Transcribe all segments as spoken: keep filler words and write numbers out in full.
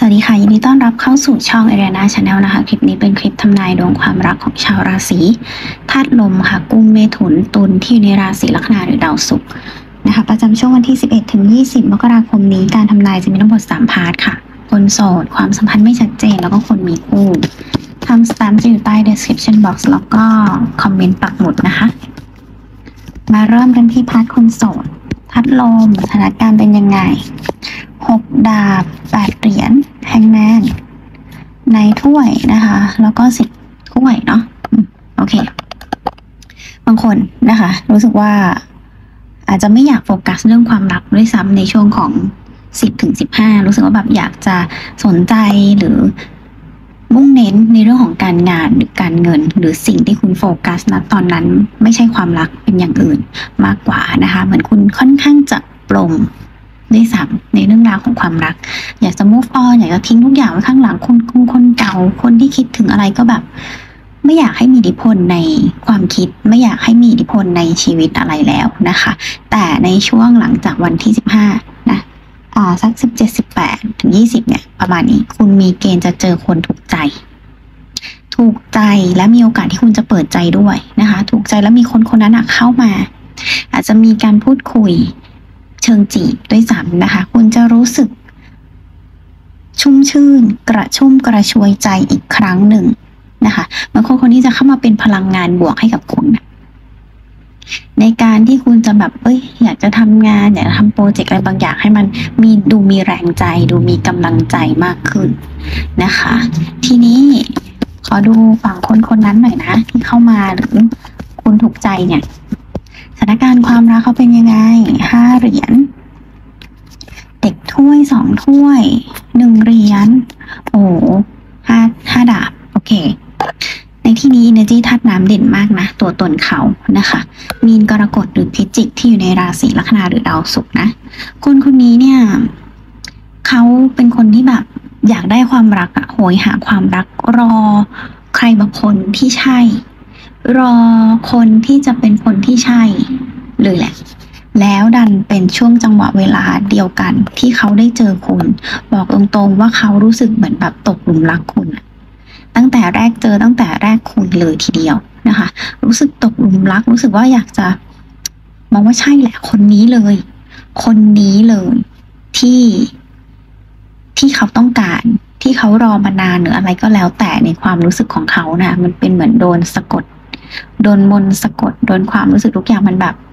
วัสดีค่ะยินดีต้อนรับเข้าสู่ช่อง Ariana Channel นะคะคลิปนี้เป็นคลิปทำนายดวงความรักของชาวราศีธาตุลมค่ะกุมเมถุนตุลที่อยู่ในราศีลัคนาหรือดาวศุกร์นะคะประจำช่วงวันที่สิบเอ็ดถึงยี่สิบมกราคมนี้การทำนายจะมีทั้งหมดสามพาร์ทค่ะคนโสดความสัมพันธ์ไม่ชัดเจนแล้วก็คนมีคู่ทำสแตมป์จะอยู่ใต้ description box แล้วก็คอมเมนต์ปักหมุดนะคะมาเริ่มกันที่พาร์ทคนโสดธาตุลมสถานการณ์เป็นยังไงหกดาบแปดเหรียญแฮงแมนในถ้วยนะคะแล้วก็สิบถ้วยเนาะโอเคบางคนนะคะรู้สึกว่าอาจจะไม่อยากโฟกัสเรื่องความรักด้วยซ้ำในช่วงของสิบถึงสิบห้ารู้สึกว่าแบบอยากจะสนใจหรือมุ่งเน้นในเรื่องของการงานหรือการเงินหรือสิ่งที่คุณโฟกัสนะตอนนั้นไม่ใช่ความรักเป็นอย่างอื่นมากกว่านะคะเหมือนคุณค่อนข้างจะปลงด้วยซ้ำในเรื่องราวของความรักอยากจะ move on อยากจะทิ้งทุกอย่างไว้ข้างหลังคนคนคนเก่าคนที่คิดถึงอะไรก็แบบไม่อยากให้มีอิทธิพลในความคิดไม่อยากให้มีอิทธิพลในชีวิตอะไรแล้วนะคะแต่ในช่วงหลังจากวันที่สิบห้านะอ่าสักสิบเจ็ด สิบแปดถึงยี่สิบเนี่ยประมาณนี้คุณมีเกณฑ์จะเจอคนถูกใจถูกใจและมีโอกาสที่คุณจะเปิดใจด้วยนะคะถูกใจแล้วมีคนคนนั้นเข้ามาอาจจะมีการพูดคุยเชิงจีบด้วยซ้ำนะคะคุณจะรู้สึกชุ่มชื่นกระชุ่มกระชวยใจอีกครั้งหนึ่งนะคะบางคนคนนี้จะเข้ามาเป็นพลังงานบวกให้กับคุณในการที่คุณจะแบบเอ้ยอยากจะทำงานอยากจะทำโปรเจกต์อะไรบางอย่างให้มันมีดูมีแรงใจดูมีกำลังใจมากขึ้นนะคะทีนี้ขอดูฝั่งคนคนนั้นหน่อยนะที่เข้ามาหรือคุณถูกใจเนี่ยสถานการณ์ความรักเขาเป็นยังไงห้าเหรียญเด็กถ้วยสองถ้วยหนึ่งเหรียญโอ้ห้าห้าดาบโอเคในที่นี้ energy ธาตุน้ำเด่นมากนะตัวตนเขานะคะมีนกรกฎหรือพิจิกที่อยู่ในราศีลัคนาหรือดาวศุกร์นะคนคนนี้เนี่ยเขาเป็นคนที่แบบอยากได้ความรักอะโหยหาความรักรอใครบางคนที่ใช่รอคนที่จะเป็นคนที่ใช่เลยแหละแล้วดันเป็นช่วงจังหวะเวลาเดียวกันที่เขาได้เจอคุณบอกตรงๆว่าเขารู้สึกเหมือนแบบตกหลุมรักคุณตั้งแต่แรกเจอตั้งแต่แรกคุยเลยทีเดียวนะคะรู้สึกตกหลุมรักรู้สึกว่าอยากจะมองว่าใช่แหละคนนี้เลยคนนี้เลยที่ที่เขาต้องการที่เขารอมานานหรืออะไรก็แล้วแต่ในความรู้สึกของเขานะมันเป็นเหมือนโดนสะกดโดนมนสะกดโดนความรู้สึกทุกอย่างมันแบบ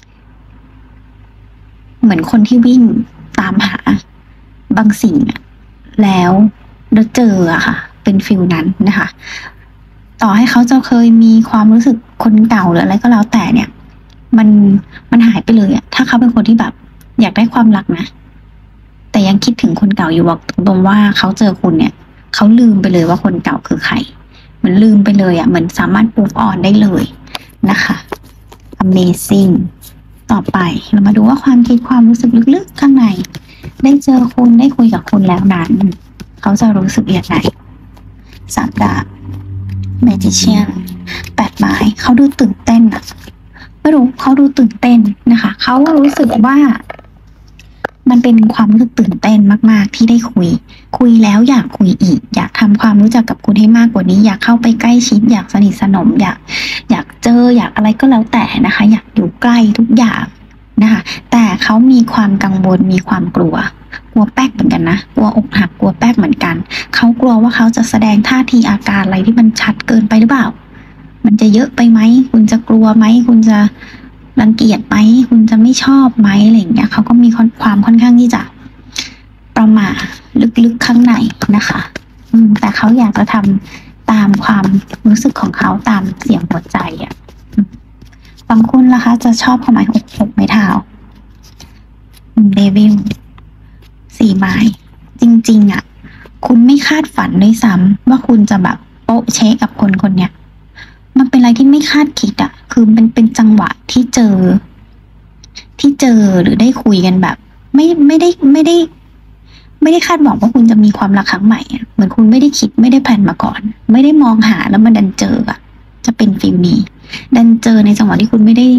เหมือนคนที่วิ่งตามหาบางสิ่งแล้วแล้วเจออะค่ะเป็นฟิลนั้นนะคะต่อให้เขาจะเคยมีความรู้สึกคนเก่าหรืออะไรก็แล้วแต่เนี่ยมันมันหายไปเลยอะถ้าเขาเป็นคนที่แบบอยากได้ความรักนะแต่ยังคิดถึงคนเก่าอยู่บอกตรงๆว่าเขาเจอคุณเนี่ยเขาลืมไปเลยว่าคนเก่าคือใครเหมือนลืมไปเลยอะเหมือนสามารถ move on ได้เลยนะคะ amazing ต่อไปเรามาดูว่าความคิดความรู้สึกลึกๆข้างในได้เจอคุณได้คุยกับคุณแล้วนั้นเขาจะรู้สึกอย่างไรสามดาบ magician แปดไม้เขาดูตื่นเต้นอะไม่รู้เขาดูตื่นเต้นนะคะเขารู้สึกว่ามันเป็นความรู้สึกตื่นเต้นมากๆที่ได้คุยคุยแล้วอยากคุยอีกอยากทำความรู้จักกับคุณให้มากกว่านี้อยากเข้าไปใกล้ชิดอยากสนิทสนมอยากอยากเจออยากอะไรก็แล้วแต่นะคะอยากอยู่ใกล้ทุกอย่างนะคะแต่เขามีความกังวลมีความกลัวกลัวแป๊กเหมือนกันนะกลัวอกหักกลัวแป๊กเหมือนกันเขากลัวว่าเขาจะแสดงท่าทีอาการอะไรที่มันชัดเกินไปหรือเปล่ามันจะเยอะไปไหมคุณจะกลัวไหมคุณจะรังเกียจไหมคุณจะไม่ชอบไหมอะไรอย่างเงี้ยเขาก็มีความค่อนข้างที่จะประหม่าลึกๆข้างในนะคะอืมแต่เขาอยากจะทำตามความรู้สึกของเขาตามเสียงหัวใจอ่ะบางคนล่ะคะจะชอบความหมายหกหกไม้เท้าเดวิลสี่ไม้จริงๆอ่ะคุณไม่คาดฝันด้วยซ้ำว่าคุณจะแบบโป๊ะเชะกับคนคนเนี้ยมันเป็นอะไรที่ไม่คาดคิดอ่ะคือเป็นเป็นจังหวะที่เจอที่เจอหรือได้คุยกันแบบไม่ไม่ได้ไม่ได้ไม่ได้คาดหวังว่าคุณจะมีความรักครั้งใหม่อ่ะเหมือนคุณไม่ได้คิดไม่ได้แพลนมาก่อนไม่ได้มองหาแล้วมันดันเจออ่ะจะเป็นฟีลนี้ดันเจอในจังหวะที่คุณไม่ได้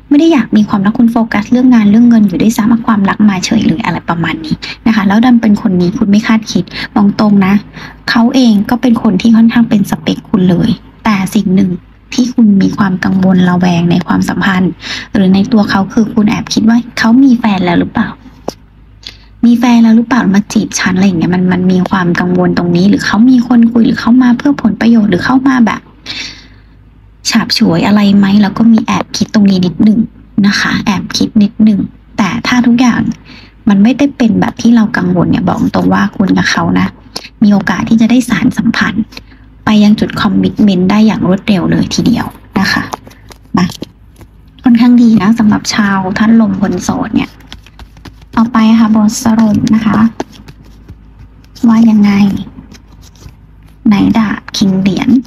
ไม่ได้อยากมีความรักคุณโฟกัสเรื่องงานเรื่องเงินอยู่ด้วยซ้ำความรักมาเฉยเลยอะไรประมาณนี้นะคะแล้วดันเป็นคนนี้คุณไม่คาดคิดมองตรงนะเขาเองก็เป็นคนที่ค่อนข้างเป็นสเปคคุณเลยแต่สิ่งหนึ่งที่คุณมีความกังวลระแวงในความสัมพันธ์หรือในตัวเขาคือคุณแอบคิดว่าเขามีแฟนแล้วหรือเปล่ามีแฟนแล้วหรือเปล่ามาจีบฉันอะไรอย่างเงี้ยมันมันมีความกังวลตรงนี้หรือเขามีคนคุยหรือเขามาเพื่อผลประโยชน์หรือเข้ามาแบบฉาบฉวยอะไรไหมแล้วก็มีแอบคิดตรงนี้นิดหนึ่งนะคะแอบคิดนิดหนึ่งแต่ถ้าทุกอย่างมันไม่ได้เป็นแบบที่เรากังวลเนี่ยบอกตรงว่าคุณกับเขานะมีโอกาสที่จะได้สารสัมพันธ์ไปยังจุดคอมมิตเมนต์ได้อย่างรวดเร็วเลยทีเดียวนะคะมาค่อนข้างดีนะสำหรับชาวท่านลมคนโสดเนี่ยต่อไปค่ะบทสรุปนะคะว่ายังไงไหนดาบคิงเหรียญ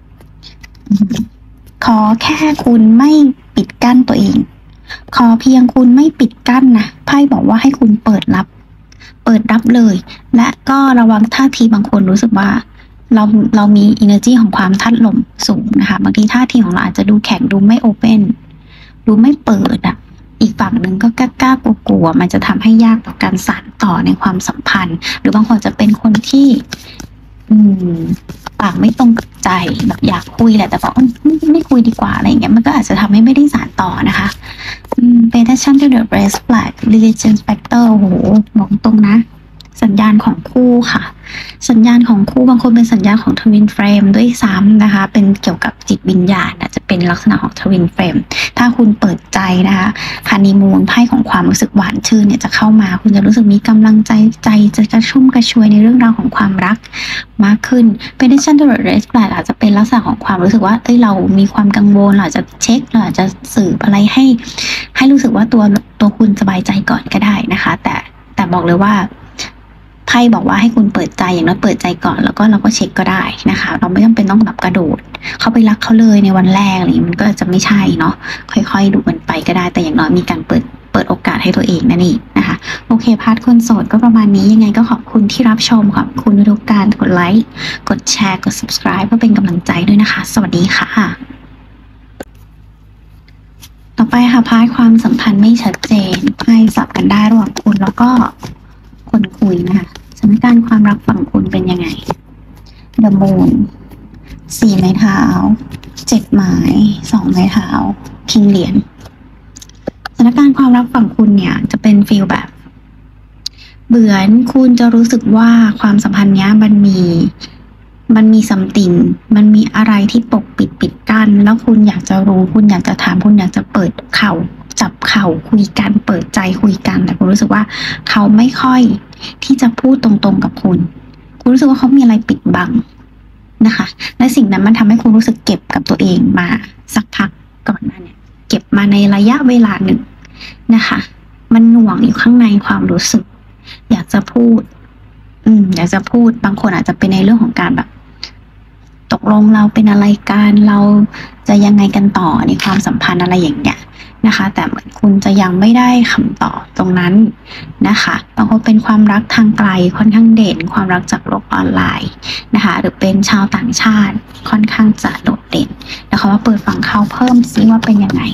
ขอแค่คุณไม่ปิดกั้นตัวเองขอเพียงคุณไม่ปิดกั้นนะไพ่บอกว่าให้คุณเปิดรับเปิดรับเลยและก็ระวังท่าทีบางคนรู้สึกว่าเราเรามี energy ของความทัดลมสูงนะคะบางทีท่าทีของเราอาจจะดูแข็งดูไม่โอเ n นดูไม่เปิดอ่ะอีกฝั่งหนึ่งก็กล้ากลัวกลัวมันจะทำให้ยากต่อการสานต่อในความสัมพันธ์หรือบางคนจะเป็นคนที่อืมปากไม่ตรงกับใจแบบอยากคุยแหละแต่บอกไม่ไม่คุยดีกว่าอะไรอย่างเงี้ยมันก็อาจจะทำให้ไม่ได้สานต่อนะคะอืม pay attention to the red flag religion factor โอ้โหบอกตรงนะสัญญาณของคู่ค่ะสัญญาณของคู่บางคนเป็นสัญญาณของ twin flame ด้วยซ้ำนะคะเป็นเกี่ยวกับจิตวิญญาณอาจจะเป็นลักษณะของ twin flame ถ้าคุณเปิดใจนะคะฮันนีมูนไพ่ของความรู้สึกหวานชื่นเนี่ยจะเข้ามาคุณจะรู้สึกมีกำลังใจใจจะกระชุ่มกระชวยในเรื่องราวของความรักมากขึ้น penetration to the red flag อาจจะเป็นลักษณะของความรู้สึกว่าเอ้ยเรามีความกังวลเราอาจจะเช็คเราอาจจะสืบอะไรให้ให้รู้สึกว่าตัวตัวคุณสบายใจก่อนก็ได้นะคะแต่แต่บอกเลยว่าไพ่บอกว่าให้คุณเปิดใจอย่างน้อยเปิดใจก่อนแล้วก็เราก็เช็คก็ได้นะคะเราไม่จำเป็นต้องแบบกระโดดเข้าไปรักเขาเลยในวันแรกอะไรมันก็จะไม่ใช่เนาะค่อยๆดูกันไปก็ได้แต่อย่างน้อยมีการเปิดเปิดโอกาสให้ตัวเองนั่นเองนะคะโอเคพาร์ทคนโสดก็ประมาณนี้ยังไงก็ขอบคุณที่รับชมขอบคุณทุกการกดไลค์กดแชร์กด subscribe เพื่อเป็นกำลังใจด้วยนะคะสวัสดีค่ะต่อไปค่ะพาร์ทความสัมพันธ์ไม่ชัดเจนไพ่สับกันได้ระหว่างคุณแล้วก็คนคุยนะคะสถานการณ์ความรักฝั่งคุณเป็นยังไง The Moon สี่ไม้เท้าเจ็ดไม้สองไม้เท้าคิงเหรียญสถานการณ์ความรักฝั่งคุณเนี่ยจะเป็นฟีลแบบเบื่อคุณจะรู้สึกว่าความสัมพันธ์เนี้ยมันมีมันมีซัมติงมันมีอะไรที่ปกปิดปิดกั้นแล้วคุณอยากจะรู้คุณอยากจะถามคุณอยากจะเปิดเข่าจับเข่าคุยกันเปิดใจคุยกันแต่คุณรู้สึกว่าเขาไม่ค่อยที่จะพูดตรงๆกับคุณคุณรู้สึกว่าเขามีอะไรปิดบังนะคะและสิ่งนั้นมันทำให้คุณรู้สึกเก็บกับตัวเองมาสักพักก่อนหน้านี้เก็บมาในระยะเวลาหนึ่งนะคะมันหน่วงอยู่ข้างในความรู้สึกอยากจะพูดอืมอยากจะพูดบางคนอาจจะเป็นในเรื่องของการแบบตกลงเราเป็นอะไรกันเราจะยังไงกันต่อในความสัมพันธ์อะไรอย่างเงี้ยนะคะแต่เหมือนคุณจะยังไม่ได้คำตอบตรงนั้นนะคะบางคนเป็นความรักทางไกลค่อนข้างเด่นความรักจากโลกออนไลน์นะคะหรือเป็นชาวต่างชาติค่อนข้างจะโดดเด่นนะคะว่าเปิดฝั่งเขาเพิ่มซิว่าเป็นยังไง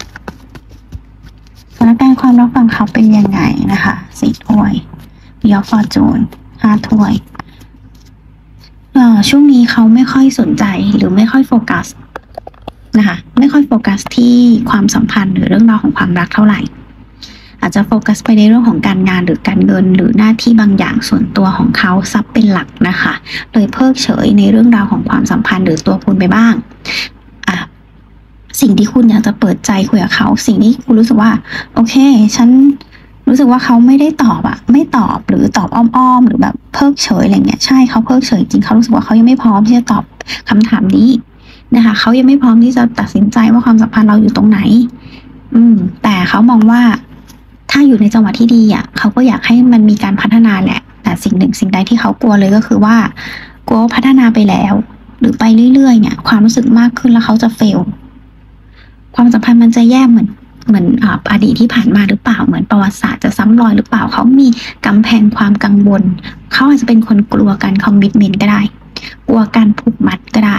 สถานการณ์ความรักฝั่งเขาเป็นยังไงนะคะสี่ถ้วยยอฟอร์จูนห้าถ้วยเอ่อช่วงนี้เขาไม่ค่อยสนใจหรือไม่ค่อยโฟกัสนะคะไม่ค่อยโฟกัสที่ความสัมพันธ์หรือเรื่องราวของความรักเท่าไหร่อาจจะโฟกัสไปในเรื่องของการงานหรือการเงินหรือหน้าที่บางอย่างส่วนตัวของเขาซับเป็นหลักนะคะเลยเพิกเฉยในเรื่องราวของความสัมพันธ์หรือตัวคุณไปบ้างอ่ะสิ่งที่คุณอยากจะเปิดใจคุยกับเขาสิ่งที่คุณรู้สึกว่าโอเคฉันรู้สึกว่าเขาไม่ได้ตอบอะไม่ตอบหรือตอบอ้อมๆหรือแบบเพิกเฉยอะไรเงี้ยใช่เขาเพิกเฉยจริงเขารู้สึกว่าเขายังไม่พร้อมที่จะตอบคำถามนี้นะคะเขายังไม่พร้อมที่จะตัดสินใจว่าความสัมพันธ์เราอยู่ตรงไหนอืมแต่เขามองว่าถ้าอยู่ในจังหวะที่ดีอ่ะเขาก็อยากให้มันมีการพัฒนาแหละแต่สิ่งหนึ่งสิ่งใดที่เขากลัวเลยก็คือว่ากลัวพัฒนาไปแล้วหรือไปเรื่อยๆเนี่ยความรู้สึกมากขึ้นแล้วเขาจะเฟลความสัมพันธ์มันจะแย่เหมือนเหมือนอ่าอดีตที่ผ่านมาหรือเปล่าเหมือนประวัติศาสตร์จะซ้ำรอยหรือเปล่าเขามีกำแพงความกังวลเขาอาจจะเป็นคนกลัวการคอมมิตเมนต์ก็ได้กลัวการผูกมัดก็ได้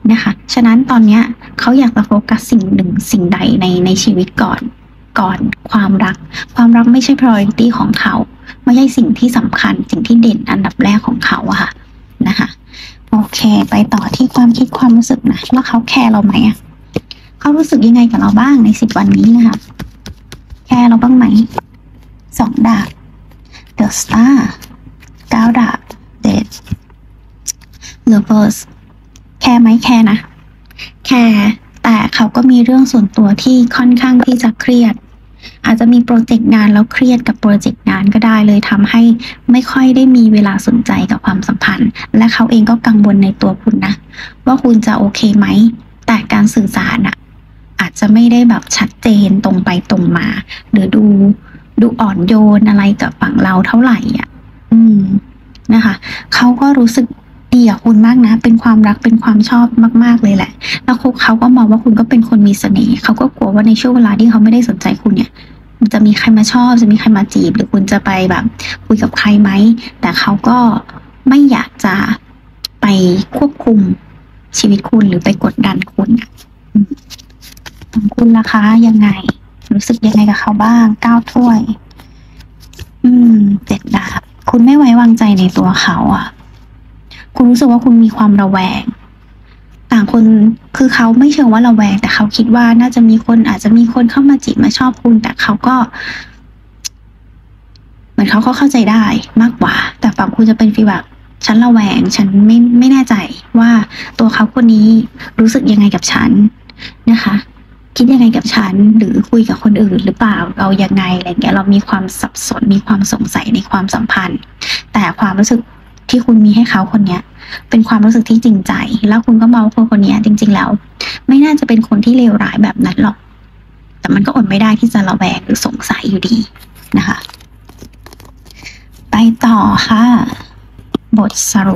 นะคะฉะนั้นตอนเนี้ยเขาอยากจะโฟกัสสิ่งหนึ่งสิ่งใดในในชีวิตก่อนก่อนความรักความรักไม่ใช่ priority ของเขาไม่ใช่สิ่งที่สำคัญสิ่งที่เด่นอันดับแรกของเขาอะค่ะนะคะโอเคไปต่อที่ความคิดความรู้สึกนะว่าเขาแคร์เราไหมอะเขารู้สึกยังไงกับเราบ้างในสิบวันนี้นะคะแคร์เราบ้างไหมสองดาบ The Star เก้าดาบ Death Lovers แคร์ไหมแคร์นะแคร์แต่เขาก็มีเรื่องส่วนตัวที่ค่อนข้างที่จะเครียดอาจจะมีโปรเจกต์งานแล้วเครียดกับโปรเจกต์งานก็ได้เลยทำให้ไม่ค่อยได้มีเวลาสนใจกับความสัมพันธ์และเขาเองก็กังวลในตัวคุณนะว่าคุณจะโอเคไหมแต่การสื่อสารอะอาจจะไม่ได้แบบชัดเจนตรงไปตรงมาหรือดูดูอ่อนโยนอะไรกับฝั่งเราเท่าไหร่อ่ะอืมนะคะเขาก็รู้สึกดีกับคุณมากนะเป็นความรักเป็นความชอบมากๆเลยแหละแล้วเขาก็มองว่าคุณก็เป็นคนมีเสน่ห์เขาก็กลัวว่าในช่วงเวลาที่เขาไม่ได้สนใจคุณเนี่ยมันจะมีใครมาชอบจะมีใครมาจีบหรือคุณจะไปแบบคุยกับใครไหมแต่เขาก็ไม่อยากจะไปควบคุมชีวิตคุณหรือไปกดดันคุณอ่ะของคุณล่ะคะยังไงรู้สึกยังไงกับเขาบ้างเก้าถ้วย อืมเจ็ดดาบคุณไม่ไว้วางใจในตัวเขาอ่ะคุณรู้สึกว่าคุณมีความระแวงต่างคนคือเขาไม่เชิงว่าระแวงแต่เขาคิดว่าน่าจะมีคนอาจจะมีคนเข้ามาจีบมาชอบคุณแต่เขาก็เหมือนเขาก็เข้าใจได้มากกว่าแต่ฝั่งคุณจะเป็นฟีลแบบฉันระแวงฉันไม่ไม่แน่ใจว่าตัวเขาคนนี้รู้สึกยังไงกับฉันนะคะคิดยังไงกับฉันหรือคุยกับคนอื่นหรือเปล่าเรายังไงอะไรเงี้ยเรามีความสับสนมีความสงสัยในความสัมพันธ์แต่ความรู้สึกที่คุณมีให้เขาคนเนี้ยเป็นความรู้สึกที่จริงใจแล้วคุณก็มองว่าคนคนนี้จริงๆแล้วไม่น่าจะเป็นคนที่เลวร้ายแบบนั้นหรอกแต่มันก็อดไม่ได้ที่จะระแวงหรือสงสัยอยู่ดีนะคะไปต่อค่ะบทสรุป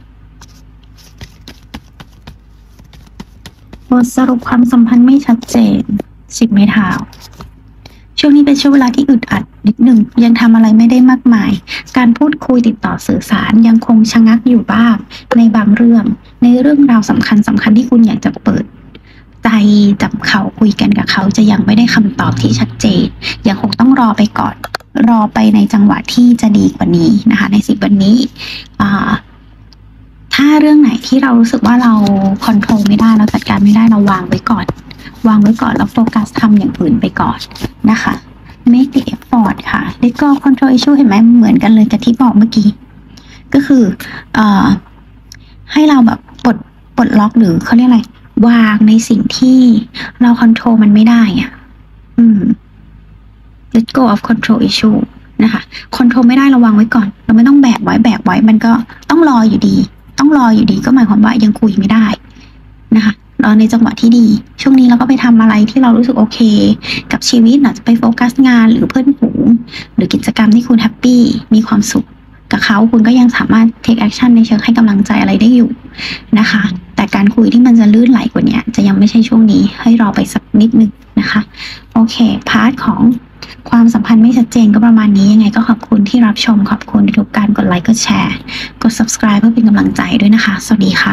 บทสรุปความสัมพันธ์ไม่ชัดเจนสิบไม้เท้าช่วงนี้เป็นช่วงเวลาที่อึดอัดนิดหนึ่งยังทำอะไรไม่ได้มากมายการพูดคุยติดต่อสื่อสารยังคงชะงักอยู่บ้างในบางเรื่องในเรื่องราวสำคัญสำคัญที่คุณอยากจะเปิดใจจับเขาคุยกันกับเขาจะยังไม่ได้คำตอบที่ชัดเจนยังคงต้องรอไปก่อนรอไปในจังหวะที่จะดีกว่านี้นะคะในสิบวันนี้อ่าถ้าเรื่องไหนที่เรารู้สึกว่าเราคอนโทรลไม่ได้เราจัดการไม่ได้เราวางไว้ก่อนวางไว้ก่อนแล้วโฟกัสทำอย่างอื่นไปก่อนนะคะ make the effort ค่ะ let go control issue เห็นไหมเหมือนกันเลยกับที่บอกเมื่อกี้ก็คือเอ่อให้เราแบบปลดปลดล็อกหรือเขาเรียกอะไรวางในสิ่งที่เราคอนโทรลมันไม่ได้อ่ะอืม let go of control issue นะคะคอนโทรลไม่ได้เราวางไว้ก่อนเราไม่ต้องแบกไว้แบกไว้มันก็ต้องรออยู่ดีต้องรออยู่ดีก็หมายความว่ายังคุยไม่ได้นะคะรอในจังหวะที่ดีช่วงนี้เราก็ไปทำอะไรที่เรารู้สึกโอเคกับชีวิตอาจจะไปโฟกัสงานหรือเพื่อนฝูงหรือกิจกรรมที่คุณแฮปปี้มีความสุขกับเขาคุณก็ยังสามารถ take action ในเชิงให้กำลังใจอะไรได้อยู่นะคะแต่การคุยที่มันจะลื่นไหลกว่านี้จะยังไม่ใช่ช่วงนี้ให้รอไปสักนิดนึงนะคะโอเคพาร์ทของความสัมพันธ์ไม่ชัดเจนก็ประมาณนี้ยังไงก็ขอบคุณที่รับชมขอบคุณทุกการกดไลค์กดแชร์กด subscribe เพื่อเป็นกำลังใจด้วยนะคะสวัสดีค่ะ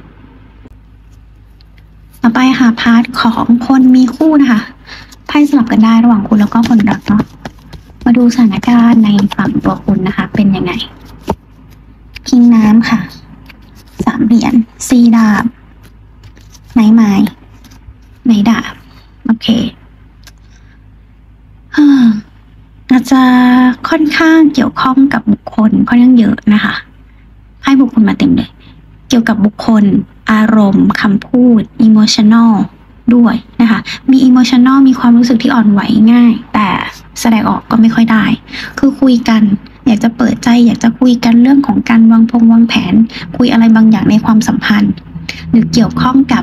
ต่อไปค่ะพาร์ทของคนมีคู่นะคะไพ่สลับกันได้ระหว่างคุณแล้วก็คนรักเนาะมาดูสถานการณ์ในฝั่งตัวคุณนะคะเป็นยังไงคิงน้ำค่ะสามเหรียญสี่ดาบไม้ไม้ไม้ดาบโอเคอาจจะค่อนข้างเกี่ยวข้องกับบุคคลค่อนข้างเยอะนะคะให้บุคคลมาเต็มเลยเกี่ยวกับบุคคลอารมณ์คำพูด emotional ด้วยนะคะมี emotional มีความรู้สึกที่อ่อนไหวง่ายแต่แสดงออกก็ไม่ค่อยได้คือคุยกันอยากจะเปิดใจอยากจะคุยกันเรื่องของการวางพงวางแผนคุยอะไรบางอย่างในความสัมพันธ์หรือเกี่ยวข้องกับ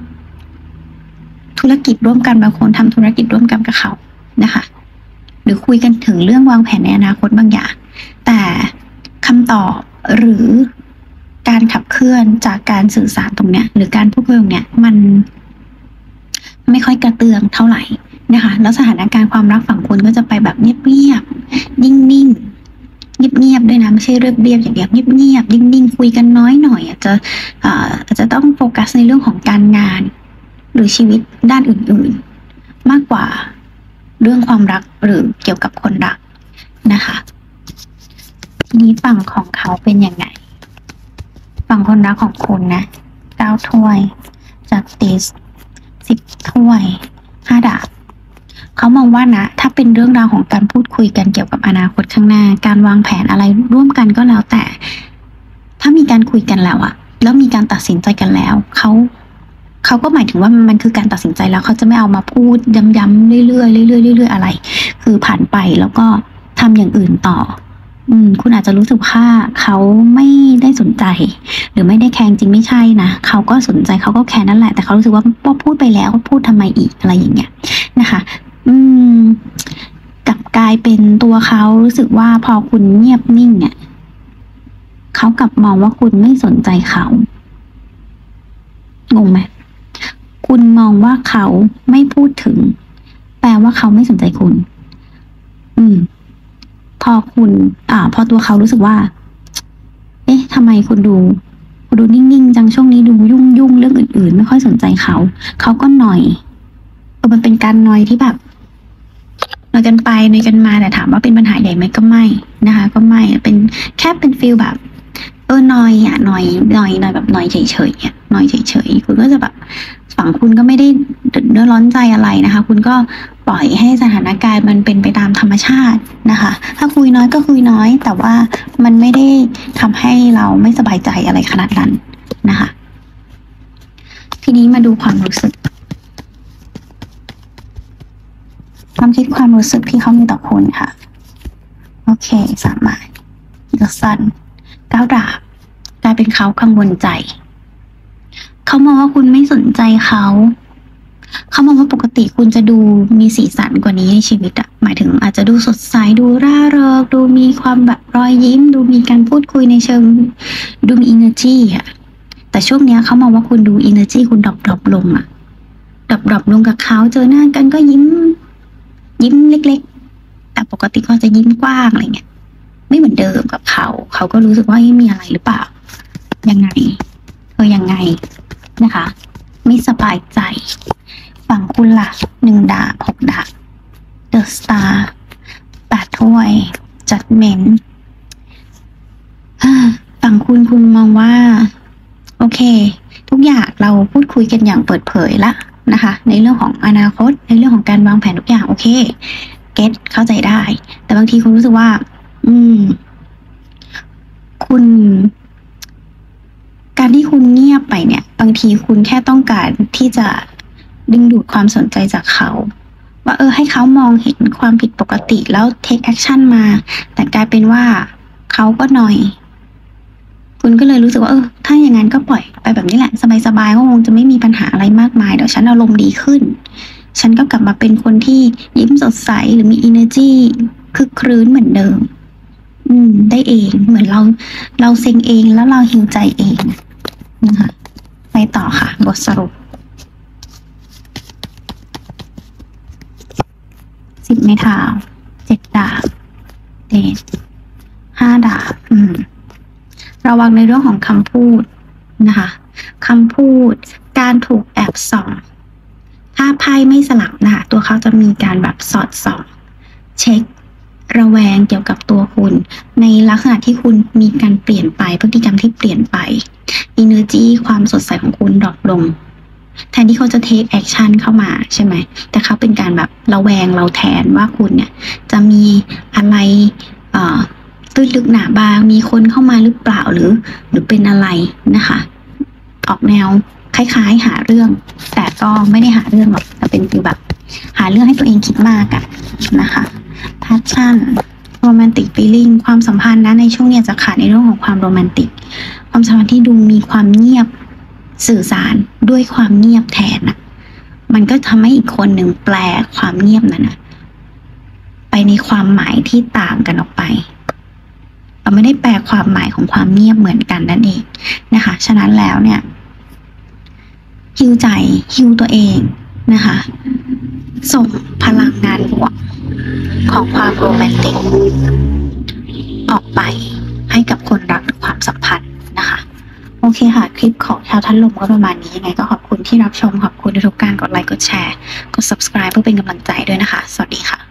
ธุรกิจร่วมกันบางคนทำธุรกิจร่วมกันกับเขานะคะหรือคุยกันถึงเรื่องวางแผนในอนาคตบางอย่างแต่คำตอบหรือการขับเคลื่อนจากการสื่อสารตรงเนี้ยหรือการพูดคุยตรงเนี้ยมันไม่ค่อยกระเตื้องเท่าไหร่นะคะแล้วสถานการณ์ความรักฝั่งคุณก็จะไปแบบเงียบๆนิ่งๆเงียบๆด้วยนะไม่ใช่เรียบๆอย่างเดียวเงียบๆนิ่งๆคุยกันน้อยหน่อยอาจจะอาจจะต้องโฟกัสในเรื่องของการงานหรือชีวิตด้านอื่นๆมากกว่าเรื่องความรักหรือเกี่ยวกับคนรักนะคะทีนี้ฝั่งของเขาเป็นยังไงฝั่งคนรักของคุณนะเก้าถ้วยจากติสสิบถ้วยห้าดาบเขามองว่านะถ้าเป็นเรื่องราวของการพูดคุยกันเกี่ยวกับอนาคตข้างหน้าการวางแผนอะไรร่วมกันก็แล้วแต่ถ้ามีการคุยกันแล้วอะแล้วมีการตัดสินใจกันแล้วเขาเขาก็หมายถึงว่ามันคือการตัดสินใจแล้วเขาจะไม่เอามาพูดย้ำๆเรื่อยๆเรื่อยๆเรื่อยๆอะไรคือผ่านไปแล้วก็ทำอย่างอื่นต่ออืมคุณอาจจะรู้สึกว่าเขาไม่ได้สนใจหรือไม่ได้แคร์จริงไม่ใช่นะเขาก็สนใจเขาก็แคร์นั่นแหละแต่เขารู้สึกว่าพอพูดไปแล้วพูดทำไมอีกอะไรอย่างเงี้ยนะคะอืมกลับกลายเป็นตัวเขารู้สึกว่าพอคุณเงียบนิ่งเนี่ยเขากลับมองว่าคุณไม่สนใจเขางงไหมคุณมองว่าเขาไม่พูดถึงแปลว่าเขาไม่สนใจคุณอืมพอคุณ อ่า พอตัวเขารู้สึกว่า เอ๊ะทำไมคุณดูคุณดูนิ่งๆจังช่วงนี้ดูยุ่งยุ่งเรื่องอื่นๆไม่ค่อยสนใจเขาเขาก็หน่อยเออมันเป็นการหน่อยที่แบบหน่อยกันไปหน่อยกันมาแต่ถามว่าเป็นปัญหาใหญ่ไหมก็ไม่นะคะก็ไม่เป็นแค่เป็นฟีลแบบเออหน่อยอ่ะหน่อยหน่อยหน่อยแบบหน่อยเฉยๆอ่ะหน่อยเฉยๆคุณก็จะแบบฝั่งคุณก็ไม่ได้เดือดร้อนใจอะไรนะคะคุณก็ปล่อยให้สถานการณ์มันเป็นไปตามธรรมชาตินะคะถ้าคุยน้อยก็คุยน้อยแต่ว่ามันไม่ได้ทำให้เราไม่สบายใจอะไรขนาดนั้นนะคะทีนี้มาดูความรู้สึกความคิดความรู้สึกที่เขามีต่อคุณค่ะโอเคสามารถเดอะซันเก้าดาบกลายเป็นเขากังวลใจเขามองว่าคุณไม่สนใจเขาเขามองว่าปกติคุณจะดูมีสีสันกว่านี้ในชีวิตอะหมายถึงอาจจะดูสดใสดูร่าเริงดูมีความแบบรอยยิ้มดูมีการพูดคุยในเชิงดูมี energy อะแต่ช่วงเนี้ยเขามองว่าคุณดู energy คุณดรอปดรอปลงอะดรอปดรอปลงกับเขาเจอหน้ากันก็ยิ้มยิ้มเล็กๆแต่ปกติก็จะยิ้มกว้างอะไรเงี้ยไม่เหมือนเดิมกับเขาเขาก็รู้สึกว่ามีอะไรหรือเปล่ายังไงเออยังไงนะคะไม่สบายใจฝั่งคุณล่ะหนึ่งดาบหกดาบเดอะสตาร์แปดถ้วยจัดเมนฝั่งคุณคุณมองว่าโอเคทุกอย่างเราพูดคุยกันอย่างเปิดเผยละนะคะในเรื่องของอนาคตในเรื่องของการวางแผนทุกอย่างโอเคเก็ตเข้าใจได้แต่บางทีคุณรู้สึกว่าอืมคุณการที่คุณเงียบไปเนี่ยบางทีคุณแค่ต้องการที่จะดึงดูดความสนใจจากเขาว่าเออให้เขามองเห็นความผิดปกติแล้ว take action มาแต่กลายเป็นว่าเขาก็หน่อยคุณก็เลยรู้สึกว่าเออถ้าอย่างนั้นก็ปล่อยไปแบบนี้แหละสบายๆก็คงจะไม่มีปัญหาอะไรมากมายเดี๋ยวฉันอารมณ์ดีขึ้นฉันก็กลับมาเป็นคนที่ยิ้มสดใสหรือมี energy คึกครื้นเหมือนเดิมอืมได้เองเหมือนเราเราเซ็งเองแล้วเราหิวใจเองนะคะไปต่อค่ะบทสรุปสิบไม้เท้าเจ็ดดาบเดชห้าดาบอืมระวังในเรื่องของคำพูดนะคะคำพูดการถูกแอบส่องถ้าไพ่ไม่สลับนะคะตัวเขาจะมีการแบบสอดส่องเช็คระแวงเกี่ยวกับตัวคุณในลักษณะที่คุณมีการเปลี่ยนไปพฤติกรรมที่เปลี่ยนไป energy ความสดใสของคุณดรอปลงแทนที่เขาจะ take action เข้ามาใช่ไหมแต่เขาเป็นการแบบระแวงเราแทนว่าคุณเนี่ยจะมีอะไรเอ่อตื้นลึกหนาบางมีคนเข้ามาหรือเปล่าหรือหรือเป็นอะไรนะคะออกแนวคล้ายๆหาเรื่องแต่ก็ไม่ได้หาเรื่องหรอกแต่เป็นฟีลแบบหาเรื่องให้ตัวเองคิดมากอะนะคะ passion romantic feeling ความสัมพันธ์นะในช่วงนี้จะขาดในเรื่องของความโรแมนติกความสัมพันธ์ที่ดูมีความเงียบสื่อสารด้วยความเงียบแทนนะมันก็ทำให้อีกคนหนึ่งแปลความเงียบนั้นนะไปในความหมายที่ต่างกันออกไปเราไม่ได้แปลความหมายของความเงียบเหมือนกันนั่นเองนะคะฉะนั้นแล้วเนี่ยฮิวใจฮิวตัวเองนะคะส่งพลังงานบวกของความโรแมนติกออกไปให้กับคนรักหรือความสัมพันธ์นะคะโอเคค่ะ คลิปของชาวธาตุลมก็ประมาณนี้ยังไงก็ขอบคุณที่รับชมขอบคุณทุกการกดไลค์กดแชร์กด Subscribe เพื่อเป็นกำลังใจด้วยนะคะ สวัสดีค่ะ